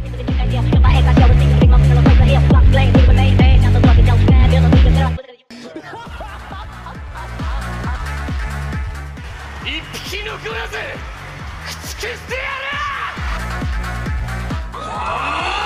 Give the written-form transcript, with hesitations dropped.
一匹残らず駆逐してやる！